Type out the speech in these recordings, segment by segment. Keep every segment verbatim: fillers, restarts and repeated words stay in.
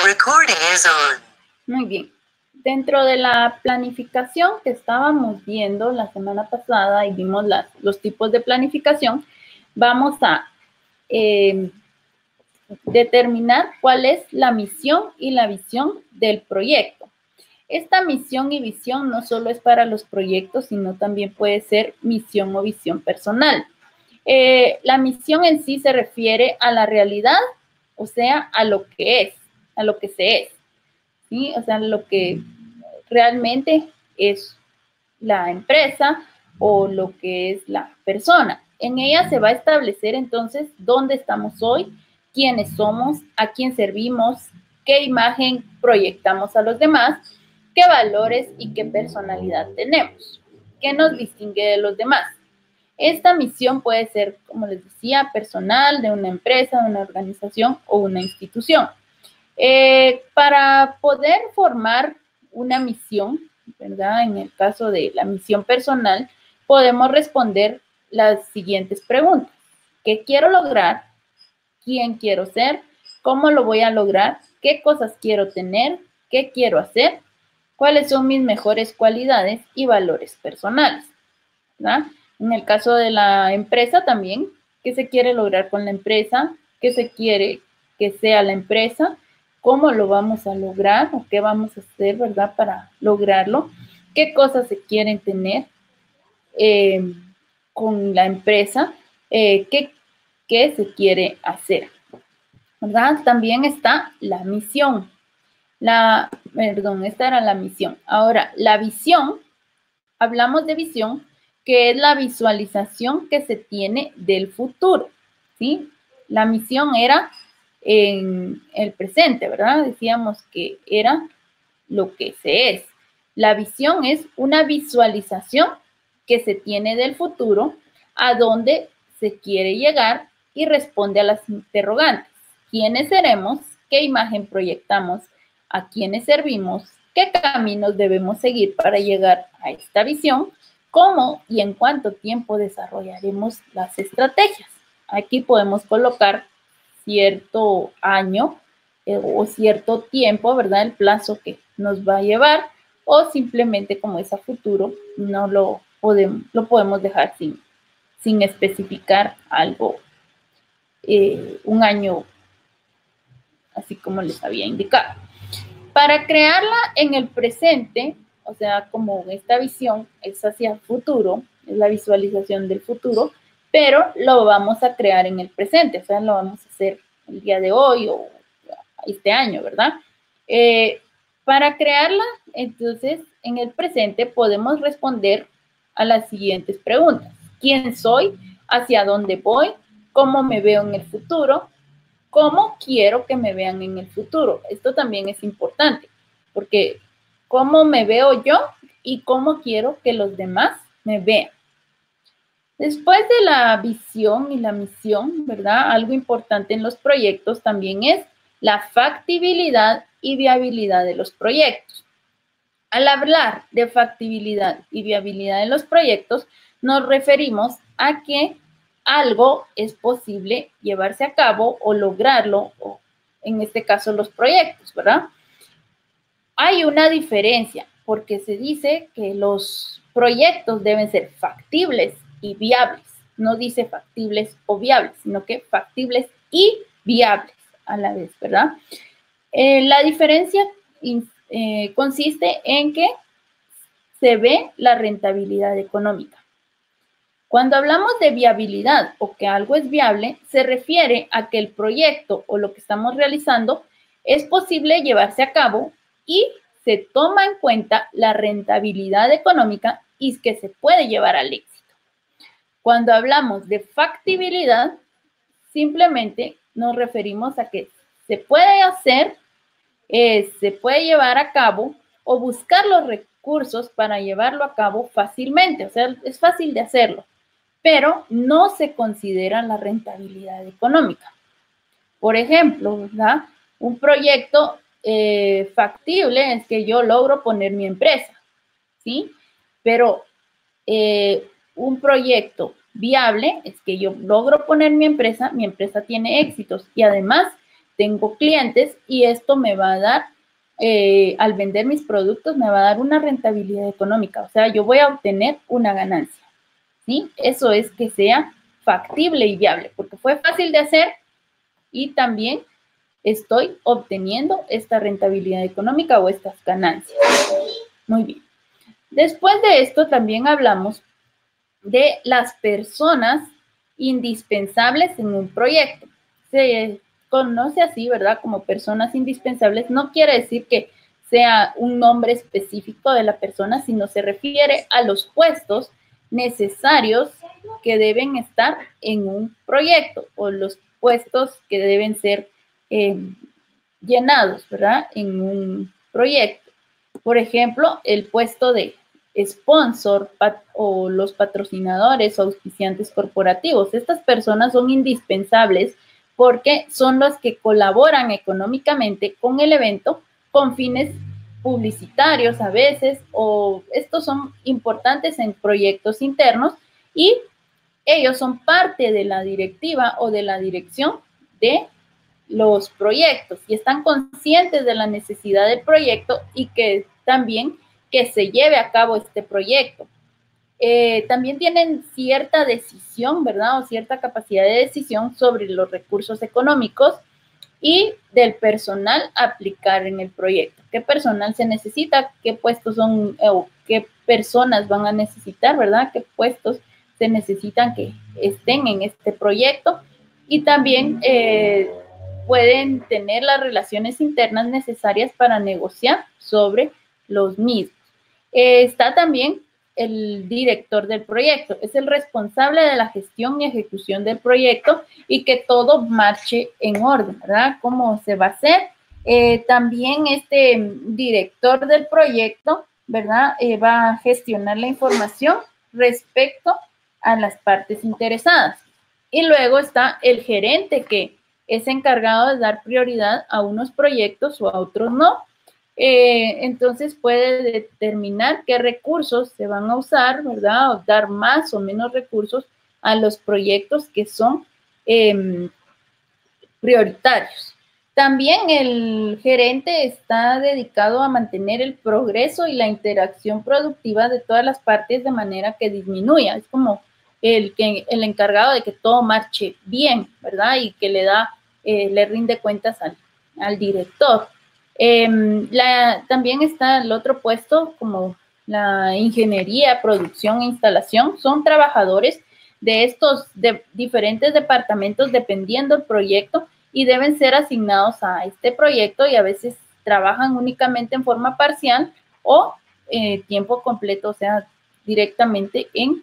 recording is on. Muy bien. Dentro de la planificación que estábamos viendo la semana pasada y vimos las, los tipos de planificación, vamos a eh, determinar cuál es la misión y la visión del proyecto. Esta misión y visión no solo es para los proyectos, sino también puede ser misión o visión personal. Eh, la misión en sí se refiere a la realidad, o sea, a lo que es, a lo que se es, ¿sí? O sea, lo que realmente es la empresa o lo que es la persona. En ella se va a establecer entonces dónde estamos hoy, quiénes somos, a quién servimos, qué imagen proyectamos a los demás, qué valores y qué personalidad tenemos, qué nos distingue de los demás. Esta misión puede ser, como les decía, personal, de una empresa, de una organización o una institución. Eh, para poder formar una misión, ¿verdad? En el caso de la misión personal, podemos responder las siguientes preguntas. ¿Qué quiero lograr? ¿Quién quiero ser? ¿Cómo lo voy a lograr? ¿Qué cosas quiero tener? ¿Qué quiero hacer? ¿Cuáles son mis mejores cualidades y valores personales? ¿Verdad? En el caso de la empresa también, ¿qué se quiere lograr con la empresa? ¿Qué se quiere que sea la empresa? ¿Cómo lo vamos a lograr o qué vamos a hacer, verdad, para lograrlo? ¿Qué cosas se quieren tener eh, con la empresa? Eh, ¿qué, ¿Qué se quiere hacer? ¿Verdad? También está la misión. La, perdón, esta era la misión. Ahora, la visión, hablamos de visión, que es la visualización que se tiene del futuro, ¿sí? La misión era en el presente, ¿verdad? Decíamos que era lo que se es. La visión es una visualización que se tiene del futuro, a donde se quiere llegar y responde a las interrogantes. ¿Quiénes seremos? ¿Qué imagen proyectamos? ¿A quiénes servimos? ¿Qué caminos debemos seguir para llegar a esta visión? ¿Cómo y en cuánto tiempo desarrollaremos las estrategias? Aquí podemos colocar cierto año eh, o cierto tiempo, ¿verdad? El plazo que nos va a llevar, o simplemente como es a futuro, no lo podemos, lo podemos dejar sin, sin especificar algo, eh, un año, así como les había indicado. Para crearla en el presente, o sea, como esta visión es hacia el futuro, es la visualización del futuro, pero lo vamos a crear en el presente, o sea, lo vamos a hacer el día de hoy o este año, ¿verdad? Eh, para crearla, entonces, en el presente podemos responder a las siguientes preguntas. ¿Quién soy? ¿Hacia dónde voy? ¿Cómo me veo en el futuro? ¿Cómo quiero que me vean en el futuro? Esto también es importante, porque ¿cómo me veo yo y cómo quiero que los demás me vean? Después de la visión y la misión, ¿verdad? Algo importante en los proyectos también es la factibilidad y viabilidad de los proyectos. Al hablar de factibilidad y viabilidad de los proyectos, nos referimos a que algo es posible llevarse a cabo o lograrlo, o en este caso los proyectos, ¿verdad? Hay una diferencia porque se dice que los proyectos deben ser factibles y viables. No dice factibles o viables, sino que factibles y viables a la vez, ¿verdad? Eh, la diferencia eh, consiste en que se ve la rentabilidad económica. Cuando hablamos de viabilidad o que algo es viable, se refiere a que el proyecto o lo que estamos realizando es posible llevarse a cabo y se toma en cuenta la rentabilidad económica y que se puede llevar al éxito. Cuando hablamos de factibilidad, simplemente nos referimos a que se puede hacer, eh, se puede llevar a cabo o buscar los recursos para llevarlo a cabo fácilmente. O sea, es fácil de hacerlo, pero no se considera la rentabilidad económica. Por ejemplo, ¿verdad? Un proyecto eh, factible es que yo logro poner mi empresa, ¿sí? Pero eh, un proyecto viable es que yo logro poner mi empresa, mi empresa tiene éxitos y además tengo clientes y esto me va a dar, eh, al vender mis productos, me va a dar una rentabilidad económica. O sea, yo voy a obtener una ganancia, ¿sí? Eso es que sea factible y viable, porque fue fácil de hacer y también estoy obteniendo esta rentabilidad económica o estas ganancias. Muy bien. Después de esto también hablamos de las personas indispensables en un proyecto. Se conoce así, ¿verdad? Como personas indispensables. No quiere decir que sea un nombre específico de la persona, sino se refiere a los puestos necesarios que deben estar en un proyecto o los puestos que deben ser eh, llenados, ¿verdad? En un proyecto. Por ejemplo, el puesto de sponsor pat o los patrocinadores o auspiciantes corporativos. Estas personas son indispensables porque son los que colaboran económicamente con el evento con fines publicitarios a veces, o estos son importantes en proyectos internos y ellos son parte de la directiva o de la dirección de los proyectos y están conscientes de la necesidad del proyecto y que también que se lleve a cabo este proyecto. Eh, también tienen cierta decisión, ¿verdad? O cierta capacidad de decisión sobre los recursos económicos y del personal a aplicar en el proyecto. ¿Qué personal se necesita? ¿Qué puestos son eh, o qué personas van a necesitar, ¿verdad? ¿Qué puestos se necesitan que estén en este proyecto? Y también eh, pueden tener las relaciones internas necesarias para negociar sobre los mismos. Eh, está también el director del proyecto, es el responsable de la gestión y ejecución del proyecto y que todo marche en orden, ¿verdad? ¿Cómo se va a hacer? Eh, también este director del proyecto, ¿verdad? Eh, va a gestionar la información respecto a las partes interesadas. Y luego está el gerente que es encargado de dar prioridad a unos proyectos o a otros no. Eh, entonces puede determinar qué recursos se van a usar, ¿verdad? O dar más o menos recursos a los proyectos que son eh, prioritarios. También el gerente está dedicado a mantener el progreso y la interacción productiva de todas las partes de manera que disminuya. Es como el, que, el encargado de que todo marche bien, ¿verdad? Y que le da, eh, le rinde cuentas al, al director. Eh, la, también está el otro puesto como la ingeniería, producción e instalación. Son trabajadores de estos de diferentes departamentos dependiendo del proyecto y deben ser asignados a este proyecto y a veces trabajan únicamente en forma parcial o eh, tiempo completo, o sea, directamente en,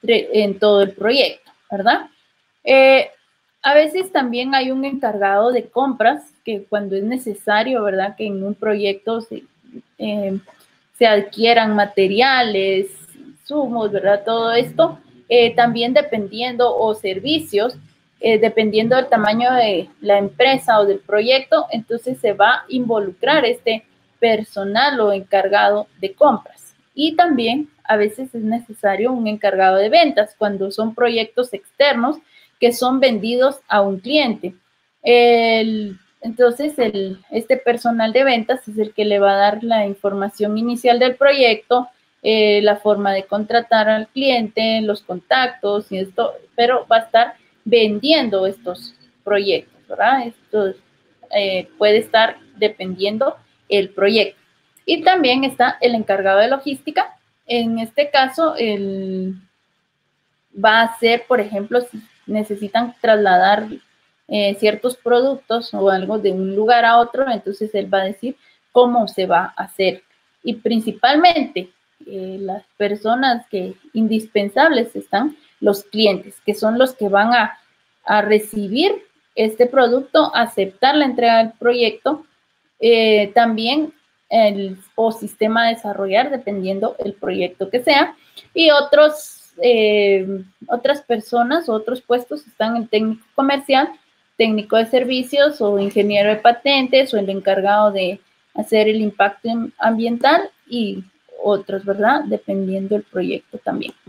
en todo el proyecto, ¿verdad? Eh, a veces también hay un encargado de compras que cuando es necesario, ¿verdad? Que en un proyecto se, eh, se adquieran materiales, insumos, ¿verdad? Todo esto, eh, también dependiendo, o servicios, eh, dependiendo del tamaño de la empresa o del proyecto, entonces se va a involucrar este personal o encargado de compras. Y también a veces es necesario un encargado de ventas cuando son proyectos externos que son vendidos a un cliente. El, entonces, el, este personal de ventas es el que le va a dar la información inicial del proyecto, eh, la forma de contratar al cliente, los contactos y esto, pero va a estar vendiendo estos proyectos, ¿verdad? Esto eh, puede estar dependiendo el proyecto. Y también está el encargado de logística. En este caso, el, va a ser, por ejemplo, si necesitan trasladar eh, ciertos productos o algo de un lugar a otro, entonces él va a decir cómo se va a hacer. Y principalmente, eh, las personas que indispensables están los clientes, que son los que van a, a recibir este producto, aceptar la entrega del proyecto, eh, también el o sistema a desarrollar, dependiendo el proyecto que sea, y otros Eh, otras personas, otros puestos están en técnico comercial, técnico de servicios o ingeniero de patentes o el encargado de hacer el impacto ambiental y otros, ¿verdad? Dependiendo del proyecto también.